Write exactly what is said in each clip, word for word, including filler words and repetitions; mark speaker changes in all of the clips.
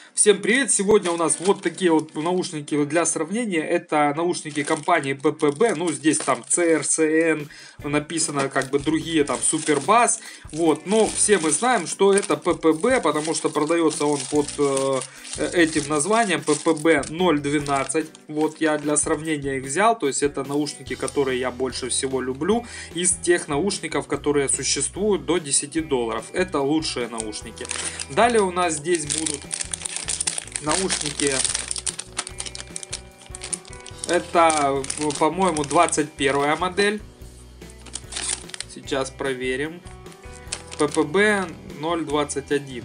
Speaker 1: Всем привет! Сегодня у нас вот такие вот наушники для сравнения. Это наушники компании пэ пэ бэ. Ну, здесь там цэ эр си эн написано, как бы другие там Супербас. Вот, но все мы знаем, что это пэ пэ бэ, потому что продается он под э, этим названием пэ пэ бэ ноль двенадцать. Вот я для сравнения их взял. То есть это наушники, которые я больше всего люблю из тех наушников, которые существуют до десяти долларов. Это лучшие наушники. Далее у нас здесь будут наушники. Это, по-моему, двадцать первая модель. Сейчас проверим. пэ пэ бэ ноль двадцать один.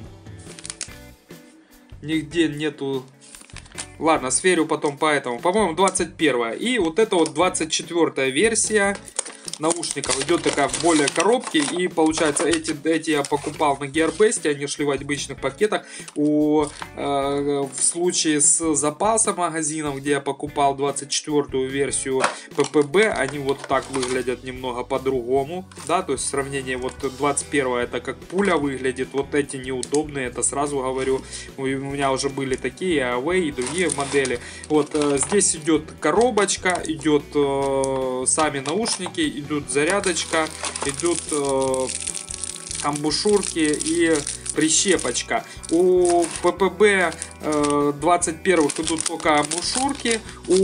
Speaker 1: Нигде нету. Ладно, сверю потом по этому. По-моему, двадцать первая. И вот это вот двадцать четвёртая версия наушников. Идет такая в более коробке. И получается, эти, эти я покупал на Gearbest. Они шли в обычных пакетах. У, э, в случае с запаса магазином, где я покупал двадцать четвёртую версию пэ пэ бэ, они вот так выглядят немного по-другому. Да, то есть сравнение вот двадцать первая это как пуля выглядит. Вот эти неудобные, это сразу говорю. У меня уже были такие Away и другие модели. Вот э, здесь идет коробочка, идет э, сами наушники, идут зарядочка, идут э, амбушюрки и прищепочка. У пэ пэ бэ э, двадцать первых идут только амбушюрки,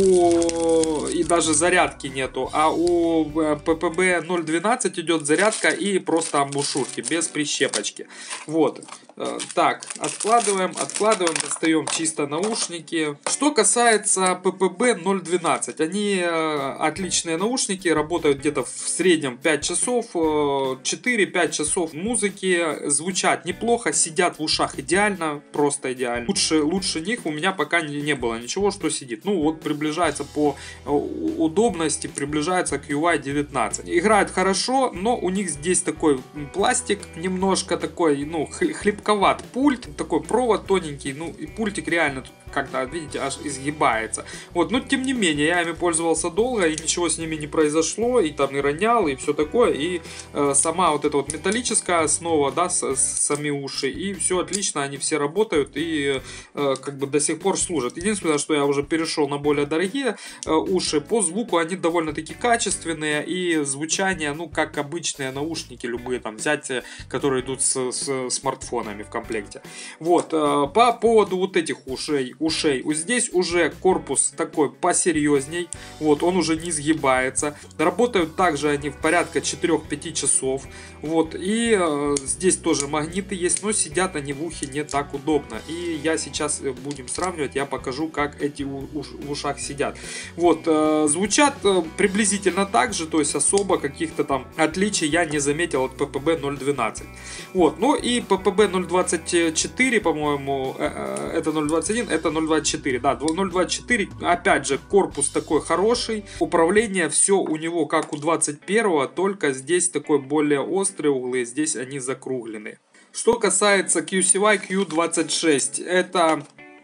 Speaker 1: у... и даже зарядки нету, а у пэ пэ бэ ноль двенадцать идет зарядка и просто амбушюрки без прищепочки. Вот. Э, так, откладываем, откладываем, достаем чисто наушники. Что касается пэ пэ бэ ноль двенадцать, они э, отличные наушники, работают где-то в среднем пять часов, э, четыре-пять часов музыки, звучат неплохо. Сидят в ушах идеально, просто идеально. Лучше, лучше них у меня пока не, не было ничего, что сидит. Ну вот приближается по удобности, приближается к ю ай девятнадцать. Играет хорошо, но у них здесь такой пластик, немножко такой, ну, хлипковат пульт, такой провод тоненький, ну и пультик реально тут как-то, видите, аж изгибается. Вот, но тем не менее, я ими пользовался долго, и ничего с ними не произошло, и там и ронял, и все такое, и э, сама вот эта вот металлическая основа, да, с, с, сами уши, и все отлично, они все работают, и э, как бы до сих пор служат. Единственное, что я уже перешел на более дорогие э, уши, по звуку они довольно-таки качественные, и звучание, ну, как обычные наушники, любые там взять, которые идут с, с смартфонами в комплекте. Вот, э, по поводу вот этих ушей, ушей. Здесь уже корпус такой посерьезней. Вот, он уже не сгибается. Работают также они в порядка четырёх-пяти часов. Вот, и э, здесь тоже магниты есть, но сидят они в ухе не так удобно. И я сейчас будем сравнивать, я покажу, как эти в ушах сидят. Вот, э, звучат э, приблизительно так же, то есть особо каких-то там отличий я не заметил от пэ пэ бэ ноль двенадцать. Вот, ну и пэ пэ бэ ноль двадцать четыре, по-моему, э, э, это ноль двадцать один, это ноль двадцать четыре, да, ноль двадцать четыре, опять же, корпус такой хороший, управление все у него как у двадцать первого, только здесь такой более острые углы, здесь они закруглены. Что касается кью си вай кью двадцать шесть, это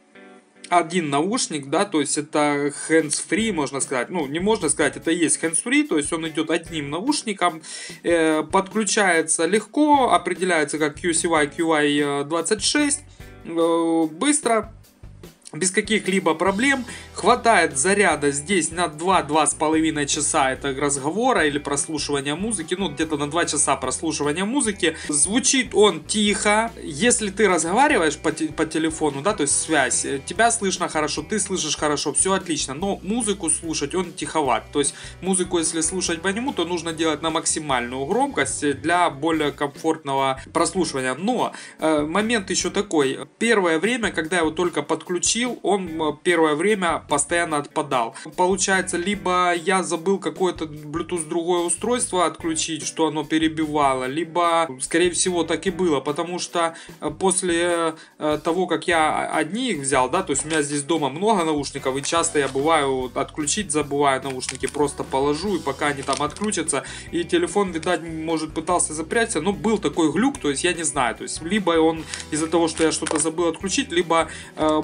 Speaker 1: один наушник, да, то есть это hands-free, можно сказать, ну, не можно сказать, это и есть hands-free, то есть он идет одним наушником, э, подключается легко, определяется как кью си вай кью ай двадцать шесть, э, быстро, без каких-либо проблем. Хватает заряда здесь на два-два с половиной часа это разговора или прослушивания музыки. Ну, где-то на два часа прослушивания музыки. Звучит он тихо. Если ты разговариваешь по, те по телефону, да, то есть связь, тебя слышно хорошо, ты слышишь хорошо, все отлично. Но музыку слушать он тиховат. То есть музыку, если слушать по нему, то нужно делать на максимальную громкость для более комфортного прослушивания. Но э, момент еще такой. Первое время, когда я его только подключил, он первое время постоянно отпадал. Получается, либо я забыл какое-то Bluetooth другое устройство отключить, что оно перебивало, либо, скорее всего, так и было, потому что после того, как я одни их взял, да, то есть у меня здесь дома много наушников, и часто я бываю отключить, забываю наушники, просто положу, и пока они там отключатся, и телефон, видать, может пытался запрячься, но был такой глюк, то есть я не знаю, то есть либо он из-за того, что я что-то забыл отключить, либо, может, по какому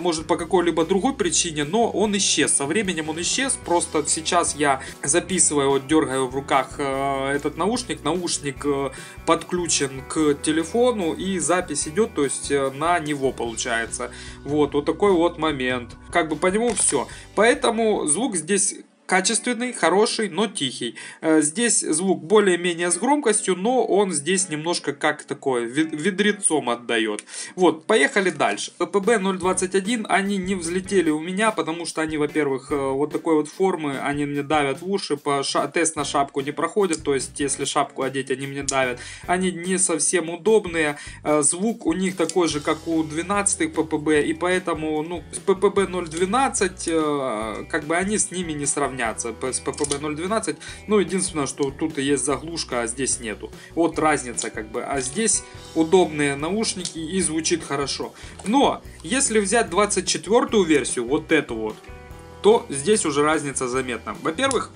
Speaker 1: какой-либо другой причине, но он исчез. Со временем он исчез. Просто сейчас я записываю, вот дергаю в руках э, этот наушник. Наушник э, подключен к телефону, и запись идет, то есть э, на него получается. Вот, вот такой вот момент. Как бы по нему все. Поэтому звук здесь качественный, хороший, но тихий. Здесь звук более-менее с громкостью, но он здесь немножко как такое, ведрецом отдает. Вот, поехали дальше. пэ пэ бэ ноль двадцать один, они не взлетели у меня, потому что они, во-первых, вот такой вот формы, они мне давят в уши, по ша тест на шапку не проходит, то есть если шапку одеть, они мне давят. Они не совсем удобные, звук у них такой же, как у двенадцатых пэ пэ бэ, и поэтому, ну, с пэ пэ бэ ноль двенадцать, как бы они с ними не сравнятся. С пэ пэ бэ ноль двенадцать, ну, единственное, что тут и есть заглушка, а здесь нету. Вот разница, как бы. А здесь удобные наушники и звучит хорошо. Но если взять двадцать четвёртую версию, вот эту вот, то здесь уже разница заметна. Во-первых,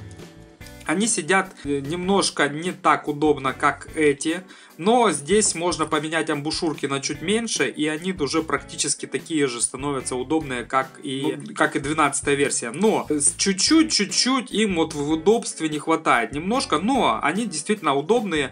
Speaker 1: они сидят немножко не так удобно, как эти, но здесь можно поменять амбушюрки на чуть меньше, и они уже практически такие же становятся удобные, как и, ну, как и двенадцатая версия. Но чуть-чуть-чуть-чуть им вот в удобстве не хватает немножко, но они действительно удобные,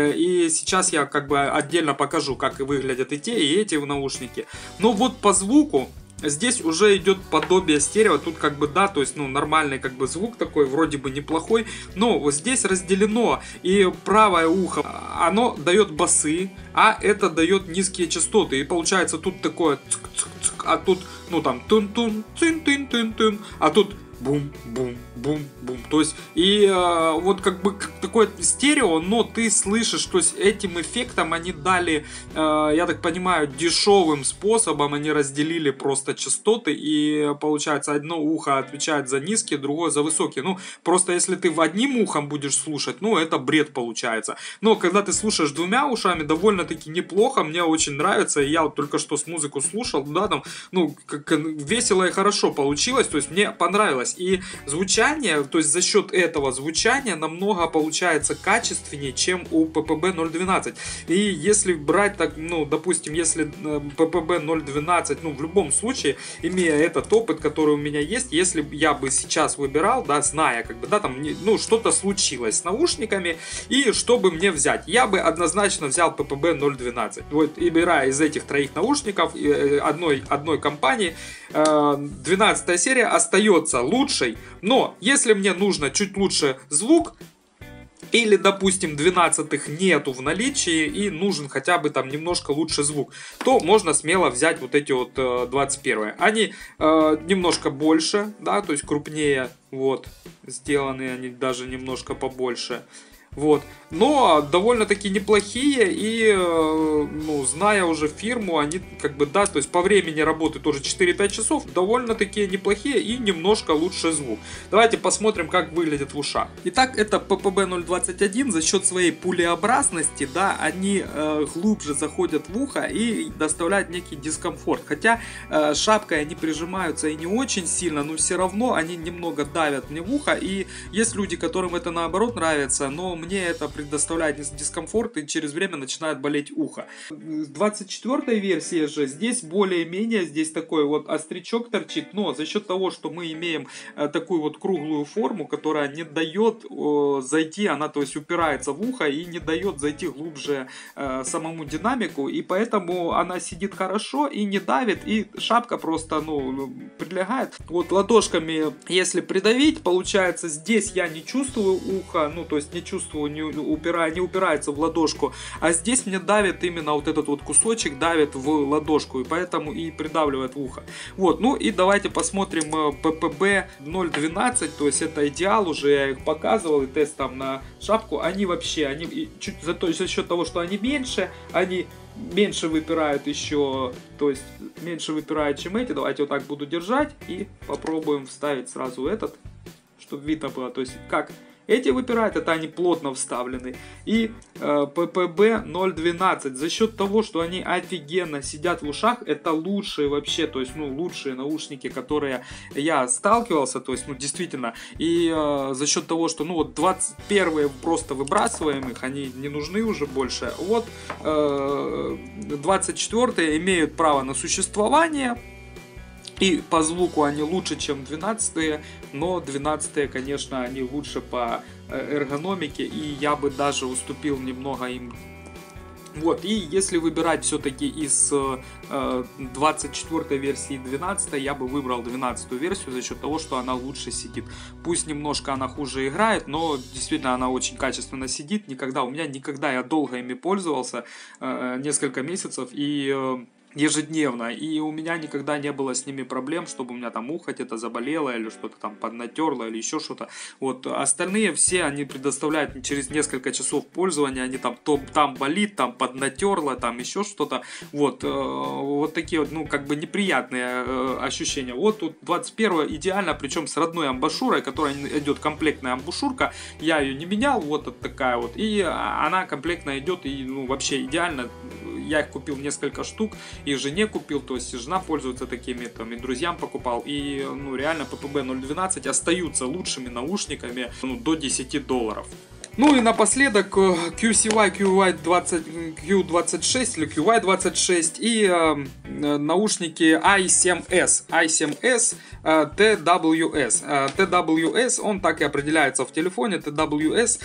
Speaker 1: и сейчас я как бы отдельно покажу, как выглядят и те, и эти наушники. Но вот по звуку здесь уже идет подобие стерео, тут как бы да, то есть ну нормальный как бы звук такой, вроде бы неплохой, но вот здесь разделено, и правое ухо, оно дает басы, а это дает низкие частоты, и получается тут такое цик-цик-цик, а тут ну там тун-тун, цин-тын-тын-тын, а тут бум-бум-бум-бум. То есть, и э, вот как бы как такое стерео, но ты слышишь, то есть этим эффектом они дали, э, я так понимаю, дешевым способом, они разделили просто частоты, и получается одно ухо отвечает за низкие, другое за высокие. Ну, просто если ты в одним ухом будешь слушать, ну, это бред получается. Но когда ты слушаешь двумя ушами, довольно-таки неплохо, мне очень нравится, и я вот только что с музыку слушал, да, там, ну, как весело и хорошо получилось, то есть мне понравилось. И звучание, то есть за счет этого звучания намного получается качественнее, чем у пэ пэ бэ ноль двенадцать. И если брать так, ну, допустим, если пэ пэ бэ ноль двенадцать, ну, в любом случае, имея этот опыт, который у меня есть, если бы я бы сейчас выбирал, да, зная, как бы, да, там, ну, что-то случилось с наушниками, и что бы мне взять, я бы однозначно взял пэ пэ бэ ноль двенадцать. Вот, и выбирая из этих троих наушников, одной, одной компании, двенадцатая серия остается лучше. Лучшей, но если мне нужно чуть лучше звук, или, допустим, двенадцатых нету в наличии и нужен хотя бы там немножко лучше звук, то можно смело взять вот эти вот э, двадцать первые. Они э, немножко больше, да, то есть крупнее, вот, сделаны они даже немножко побольше. Вот. Но довольно-таки неплохие, и, ну, зная уже фирму, они как бы, да, то есть по времени работы тоже четыре-пять часов, довольно-таки неплохие и немножко лучше звук. Давайте посмотрим, как выглядит в ушах. Итак, это пэ пэ бэ ноль двадцать один, за счет своей пулеобразности, да, они э, глубже заходят в ухо и доставляют некий дискомфорт. Хотя э, шапкой они прижимаются и не очень сильно, но все равно они немного давят мне в ухо, и есть люди, которым это наоборот нравится, но мне это предоставляет дискомфорт, и через время начинает болеть ухо. В двадцать четвёртой версии же здесь более-менее, здесь такой вот острячок торчит, но за счет того, что мы имеем э, такую вот круглую форму, которая не дает э, зайти, она то есть упирается в ухо и не дает зайти глубже э, самому динамику, и поэтому она сидит хорошо и не давит, и шапка просто, ну, прилегает. Вот ладошками, если придавить, получается, здесь я не чувствую ухо, ну, то есть не чувствую, не, упира, не упирается в ладошку, а здесь мне давит именно вот этот вот кусочек, давит в ладошку, и поэтому и придавливает в ухо. Вот, ну и давайте посмотрим пэ пэ бэ ноль двенадцать, то есть это идеал, уже я их показывал, и тест там на шапку, они вообще, они чуть за, то, за счет того, что они меньше, они меньше выпирают еще, то есть меньше выпирают, чем эти. Давайте вот так буду держать и попробуем вставить сразу этот, чтобы видно было, то есть как эти выпирают, это они плотно вставлены. И э, пэ пэ бэ ноль двенадцать, за счет того, что они офигенно сидят в ушах, это лучшие вообще, то есть, ну, лучшие наушники, которые я сталкивался, то есть, ну, действительно. И э, за счет того, что, ну, вот двадцать первые просто выбрасываем их, они не нужны уже больше. Вот э, двадцать четвёртые имеют право на существование. И по звуку они лучше, чем двенадцатые, но двенадцатые, конечно, они лучше по эргономике, и я бы даже уступил немного им. Вот, и если выбирать все-таки из э, двадцать четвёртой версии и двенадцатой, я бы выбрал двенадцатую версию за счет того, что она лучше сидит. Пусть немножко она хуже играет, но действительно она очень качественно сидит. Никогда, у меня никогда, я долго ими пользовался, э, несколько месяцев, и... Э, ежедневно, и у меня никогда не было с ними проблем, чтобы у меня там ухо где-то заболело или что-то там поднатерло или еще что-то. Вот остальные все они предоставляют через несколько часов пользования, они там то, там болит, там поднатерло, там еще что-то. Вот, э, вот такие вот, ну, как бы неприятные э, ощущения. Вот тут двадцать первая идеально, причем с родной амбушюрой, которая идет комплектная амбушюрка. Я ее не менял, вот такая вот, и она комплектно идет, и ну вообще идеально. Я их купил несколько штук, и жене купил, то есть жена пользуется такими, там, и друзьям покупал, и ну реально пэ пэ бэ ноль двенадцать остаются лучшими наушниками, ну, до десяти долларов. Ну и напоследок кью си вай кью двадцать шесть или кью вай двадцать шесть и э, наушники ай семь эс, ай семь эс э, ти дабл ю эс. Э, ти дабл ю эс, он так и определяется в телефоне, ти дабл ю эс.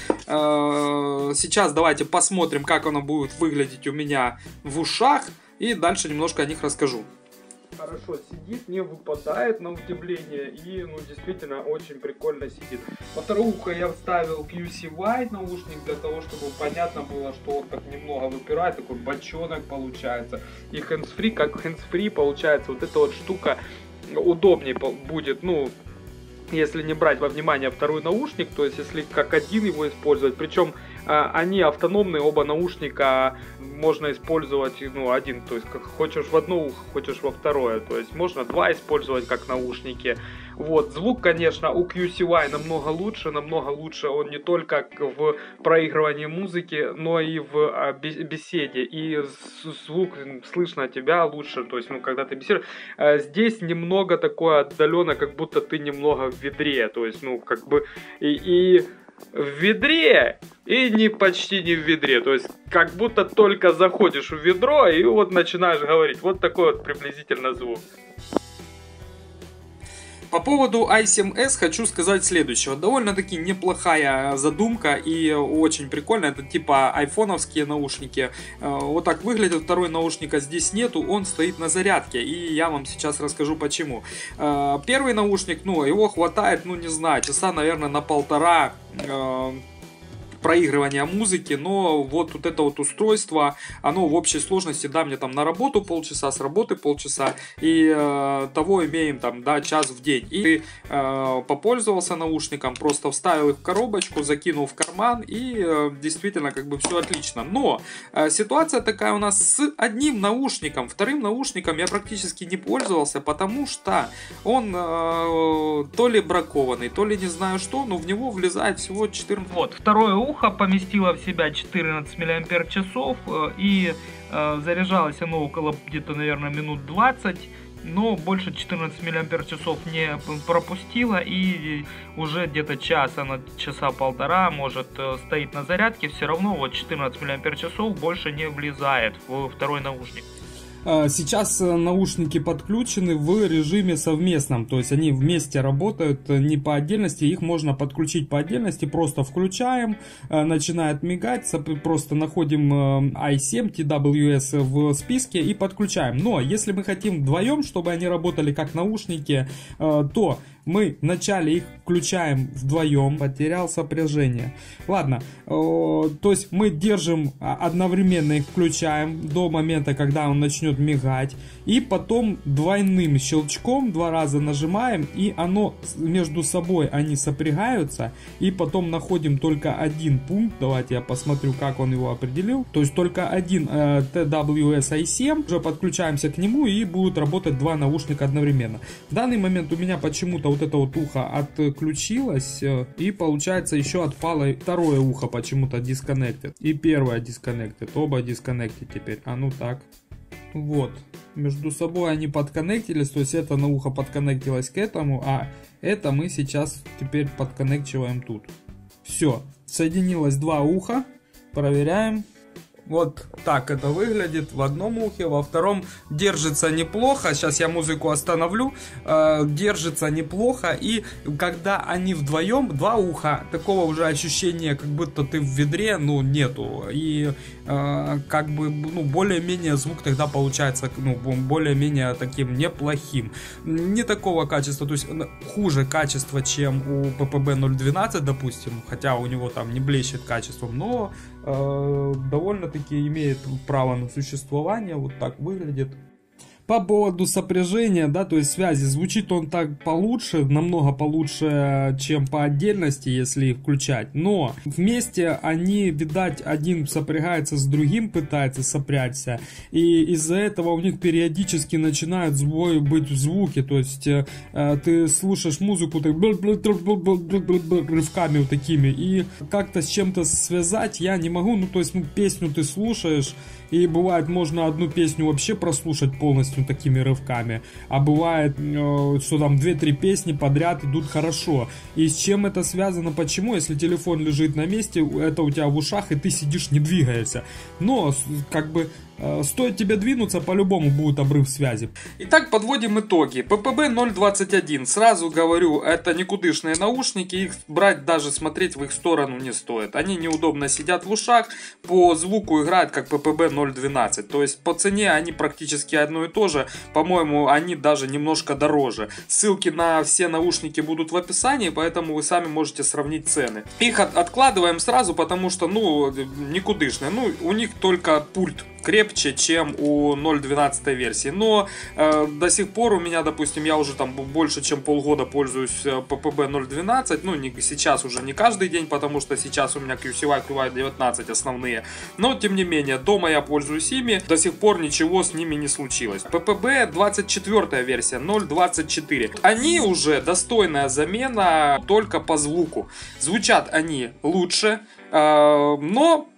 Speaker 1: Э, сейчас давайте посмотрим, как оно будет выглядеть у меня в ушах, и дальше немножко о них расскажу. Хорошо сидит, не выпадает на удивление, и ну действительно очень прикольно сидит. Во второе ухо я вставил кью си вай наушник для того, чтобы понятно было, что он так немного выпирает, такой бочонок получается. И hands-free, как hands-free получается, вот эта вот штука удобнее будет, ну, если не брать во внимание второй наушник, то есть если как один его использовать, причем а, они автономные, оба наушника можно использовать, ну, один, то есть как хочешь в одно ухо, хочешь во второе, то есть можно два использовать как наушники. Вот, звук, конечно, у кью си вай намного лучше, намного лучше он не только в проигрывании музыки, но и в беседе, и звук слышно тебя лучше, то есть, ну, когда ты беседуешь. Здесь немного такое отдаленно, как будто ты немного в ведре, то есть, ну, как бы, и... и в ведре и не почти не в ведре, то есть как будто только заходишь в ведро и вот начинаешь говорить. Вот такой вот приблизительно звук. По поводу ай семь эс хочу сказать следующего. Довольно-таки неплохая задумка и очень прикольно. Это типа айфоновские наушники. Вот так выглядит. Второй наушника здесь нету, он стоит на зарядке. И я вам сейчас расскажу почему. Первый наушник, ну, его хватает, ну, не знаю, часа, наверное, на полтора проигрывания музыки, но вот, вот это вот устройство, оно в общей сложности, да, мне там на работу полчаса, с работы полчаса, и э, того имеем там, да, час в день. И ты э, попользовался наушником, просто вставил их в коробочку, закинул в карман, и э, действительно, как бы все отлично. Но э, ситуация такая у нас с одним наушником, вторым наушником я практически не пользовался, потому что он э, то ли бракованный, то ли не знаю что, но в него влезает всего четырнадцать. Вот, второе ухо поместило в себя четырнадцать миллиампер-часов, и э, заряжалось оно около где-то, наверное, минут двадцать, но больше четырнадцать миллиампер-часов не пропустило, и уже где-то час, она часа полтора, может, стоит на зарядке, все равно вот четырнадцать миллиампер-часов больше не влезает в второй наушник.
Speaker 2: Сейчас наушники подключены в режиме совместном, то есть они вместе работают, не по отдельности, их можно подключить по отдельности, просто включаем, начинает мигать, просто находим ай семь ти дабл ю эс в списке и подключаем. Но если мы хотим вдвоем, чтобы они работали как наушники, то мы вначале их включаем вдвоем, потерял сопряжение. Ладно, то есть мы держим одновременно их, включаем до момента, когда он начнет мигать, и потом двойным щелчком два раза нажимаем, и оно между собой они сопрягаются, и потом находим только один пункт. Давайте я посмотрю, как он его определил. То есть только один э, ти дабл ю эс ай семь, уже подключаемся к нему, и будут работать два наушника одновременно. В данный момент у меня почему-то вот это вот ухо отключилось, и получается еще отпало второе ухо почему-то disconnected, и первое disconnected, оба disconnected теперь. А ну так. Вот, между собой они подконнектились, то есть это на ухо подконнектилось к этому, а это мы сейчас теперь подконнекчиваем тут. Все, соединилось два уха, проверяем. Вот так это выглядит в одном ухе, во втором держится неплохо. Сейчас я музыку остановлю. Э, держится неплохо. И когда они вдвоем, два уха, такого уже ощущения, как будто ты в ведре, ну, нету. И э, как бы, ну, более-менее звук тогда получается, ну, более-менее таким неплохим. Не такого качества, то есть хуже качества, чем у пэ пэ бэ ноль двенадцать, допустим. Хотя у него там не блещет качеством, но э, довольно-таки имеет право на существование. Вот так выглядит. По поводу сопряжения, да, то есть связи, звучит он так получше, намного получше, чем по отдельности, если их включать. Но вместе они, видать, один сопрягается с другим, пытается сопрячься. И из-за этого у них периодически начинают сбои быть в звуке. То есть э, ты слушаешь музыку так, рывками вот такими. И как-то с чем-то связать я не могу. Ну, то есть, ну, песню ты слушаешь. И бывает, можно одну песню вообще прослушать полностью такими рывками. А бывает, что там две-три песни подряд идут хорошо. И с чем это связано? Почему? Если телефон лежит на месте, это у тебя в ушах, и ты сидишь, не двигаешься. Но, как бы, стоит тебе двинуться, по-любому будет обрыв связи.
Speaker 1: Итак, подводим итоги. пэ пэ бэ ноль двадцать один. Сразу говорю, это никудышные наушники. Их брать, даже смотреть в их сторону не стоит. Они неудобно сидят в ушах. По звуку играют как пэ пэ бэ ноль двенадцать. То есть по цене они практически одно и то же. По-моему, они даже немножко дороже. Ссылки на все наушники будут в описании, поэтому вы сами можете сравнить цены. Их от откладываем сразу, потому что, ну, никудышные. Ну, у них только пульт крепче, чем у ноль двенадцать версии. Но э, до сих пор у меня, допустим, я уже там больше чем полгода пользуюсь пэ пэ бэ ноль двенадцать. Ну, не, сейчас уже не каждый день, потому что сейчас у меня кью си вай, кью вай девятнадцать основные. Но, тем не менее, дома я пользуюсь ими. До сих пор ничего с ними не случилось. пэ пэ бэ двадцать четвёртая версия, ноль двадцать четыре. Они уже достойная замена только по звуку. Звучат они лучше, э, но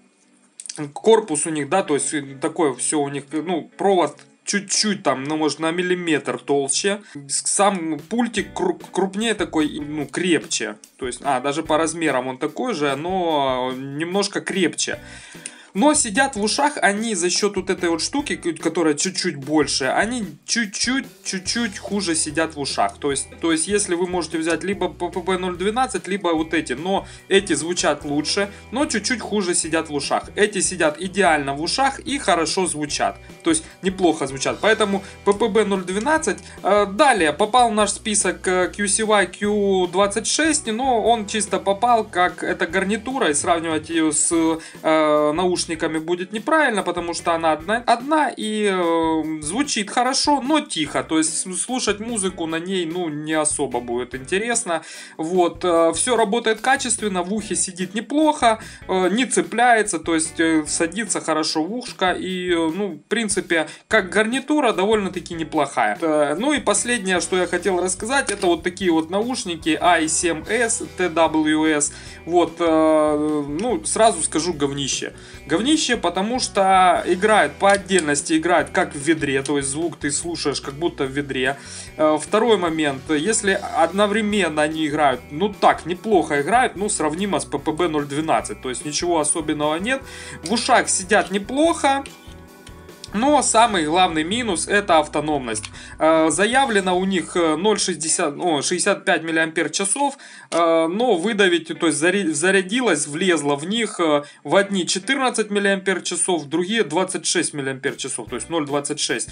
Speaker 1: корпус у них, да, то есть такое все у них, ну, провод чуть-чуть там, ну, может, на миллиметр толще. Сам пультик крупнее такой, ну, крепче. То есть, а, даже по размерам он такой же, но немножко крепче. Но сидят в ушах они за счет вот этой вот штуки, которая чуть-чуть больше, они чуть-чуть, чуть-чуть хуже сидят в ушах. То есть, то есть, если вы можете взять либо пэ пэ бэ ноль двенадцать, либо вот эти, но эти звучат лучше, но чуть-чуть хуже сидят в ушах. Эти сидят идеально в ушах и хорошо звучат. То есть, неплохо звучат. Поэтому пэ пэ бэ ноль двенадцать. Э, далее, попал в наш список кью си вай кью двадцать шесть, но он чисто попал как эта гарнитура, и сравнивать ее с э, наушниками будет неправильно, потому что она одна, одна и э, звучит хорошо, но тихо. То есть слушать музыку на ней, ну, не особо будет интересно. Вот, э, все работает качественно, в ухе сидит неплохо, э, не цепляется, то есть э, садится хорошо в ушко и, э, ну, в принципе, как гарнитура довольно-таки неплохая. Э, ну и последнее, что я хотел рассказать, это вот такие вот наушники ай семь эс, ти дабл ю эс. Вот, э, ну, сразу скажу, говнище. Говнище, потому что играет по отдельности, играет как в ведре, то есть звук ты слушаешь как будто в ведре. Второй момент, если одновременно они играют, ну так, неплохо играют, ну сравнимо с пэ пэ бэ ноль двенадцать, то есть ничего особенного нет. В ушах сидят неплохо. Но самый главный минус — это автономность. Э, заявлено у них ноль целых шестьдесят пять миллиампер-часов, э, но выдавить, то есть зарядилось, влезло в них э, в одни четырнадцать миллиампер-часов, в другие двадцать шесть миллиампер-часов, то есть ноль целых двадцать шесть.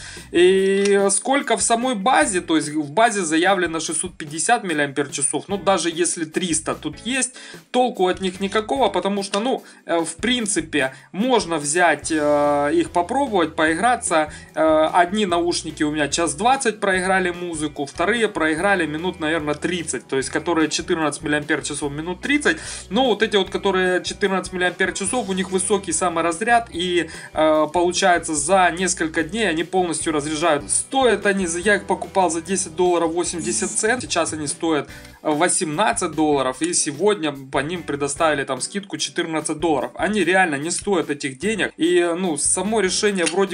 Speaker 1: И сколько в самой базе, то есть в базе заявлено шестьсот пятьдесят миллиампер-часов, но даже если триста тут есть, толку от них никакого, потому что, ну, э, в принципе, можно взять э, их попробовать, по играться. Одни наушники у меня час двадцать проиграли музыку, вторые проиграли минут, наверное, тридцать, то есть которые четырнадцать миллиампер-часов минут тридцать. Но вот эти вот, которые четырнадцать миллиампер-часов, у них высокий саморазряд, и э, получается за несколько дней они полностью разряжают. Стоят они, я их покупал за десять долларов восемьдесят центов, сейчас они стоят восемнадцать долларов, и сегодня по ним предоставили там скидку четырнадцать долларов. Они реально не стоят этих денег, и, ну, само решение вроде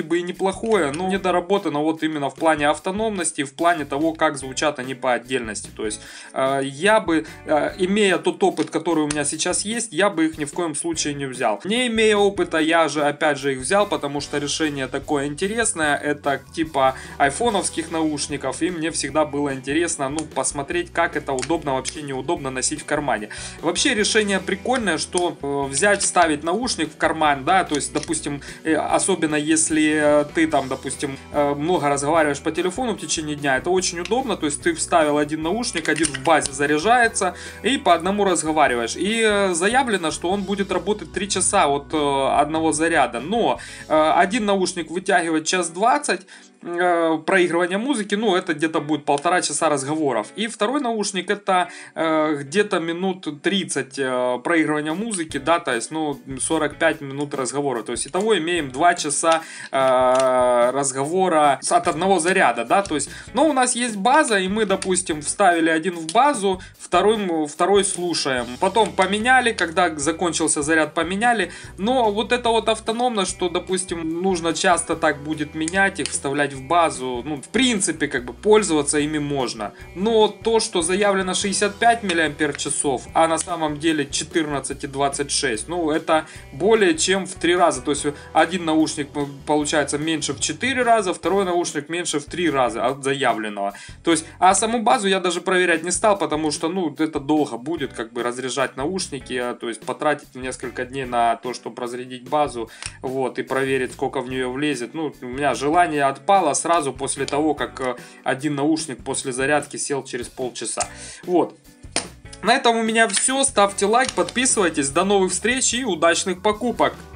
Speaker 1: бы и неплохое, но недоработано вот именно в плане автономности, в плане того, как звучат они по отдельности. То есть э, я бы, э, имея тот опыт, который у меня сейчас есть, я бы их ни в коем случае не взял. Не имея опыта, я же опять же их взял, потому что решение такое интересное, это типа айфоновских наушников, и мне всегда было интересно, ну, посмотреть, как это удобно, вообще неудобно носить в кармане. Вообще решение прикольное, что э, взять, вставить наушник в карман, да, то есть, допустим, э, особенно если э, ты там, допустим, э, много разговариваешь по телефону в течение дня, это очень удобно, то есть ты вставил один наушник, один в базе заряжается, и по одному разговариваешь. И э, заявлено, что он будет работать три часа от э, одного заряда, но э, один наушник вытягивает час двадцать, проигрывания музыки, ну, это где-то будет полтора часа разговоров. И второй наушник это э, где-то минут тридцать э, проигрывания музыки, да, то есть, ну, сорок пять минут разговора. То есть, итого имеем два часа э, разговора от одного заряда, да, то есть, но у нас есть база, и мы, допустим, вставили один в базу, второй, второй слушаем. Потом поменяли, когда закончился заряд, поменяли. Но вот это вот автономно, что, допустим, нужно часто так будет менять их, вставлять в базу, ну, в принципе, как бы пользоваться ими можно. Но то, что заявлено шестьдесят пять миллиампер-часов, а на самом деле четырнадцать и двадцать шесть, ну, это более чем в три раза. То есть один наушник получается меньше в четыре раза, второй наушник меньше в три раза от заявленного. То есть, а саму базу я даже проверять не стал, потому что, ну, это долго будет, как бы, разряжать наушники, то есть потратить несколько дней на то, чтобы разрядить базу, вот, и проверить, сколько в нее влезет. Ну, у меня желание отпало сразу после того, как один наушник после зарядки сел через полчаса. Вот. На этом у меня все. Ставьте лайк, подписывайтесь. До новых встреч и удачных покупок!